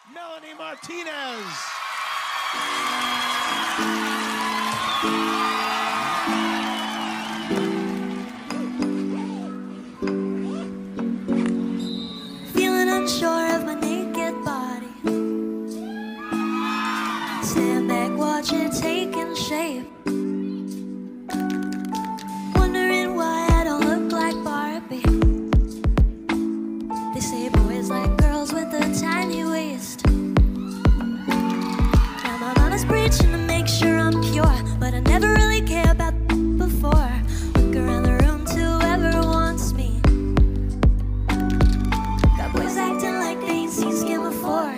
Melanie Martinez. Feeling unsure of my naked body. Stand back, watch it taking shape. Wondering why I don't look like Barbie. They say boys like girls with a tiny waist. Now my mama's preaching to make sure I'm pure, but I never really cared about before. Look around the room to whoever wants me. Got boys acting like they ain't seen skin before.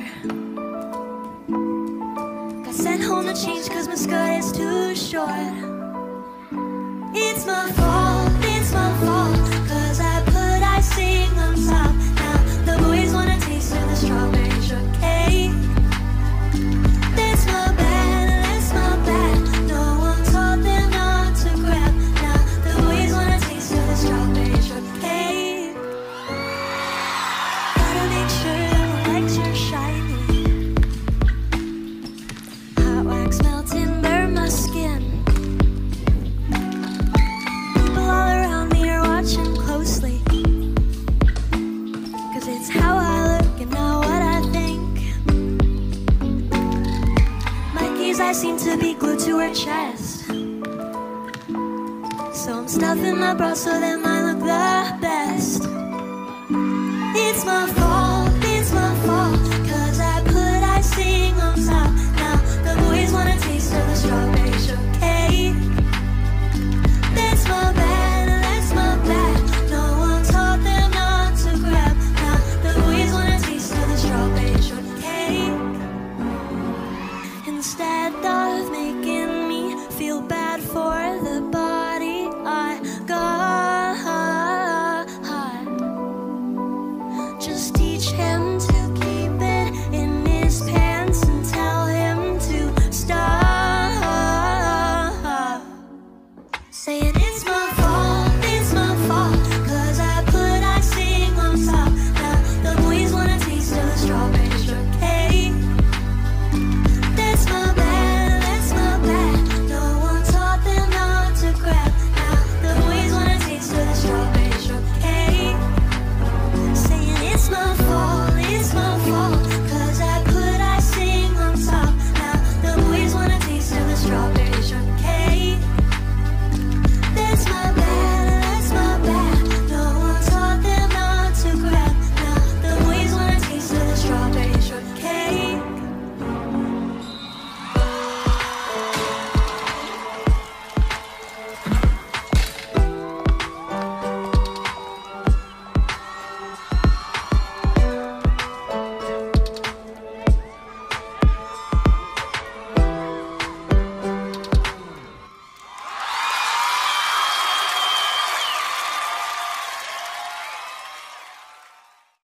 Got sent home to change cause my skirt is too short. It's my fault, cause I put icing on top. Now the boys wanna taste of the strawberry shortcake. That's my bad, no one told them not to grab. Now the boys wanna taste of the strawberry shortcake. Gotta make sure that my legs are shiny. Hot wax melting, burn my skin. People all around me are watching closely, cause it's how I look and not what I think. Mikey's eyes seem to be glued to her chest, so I'm stuffing my bra so that mine look the best. It's my fault.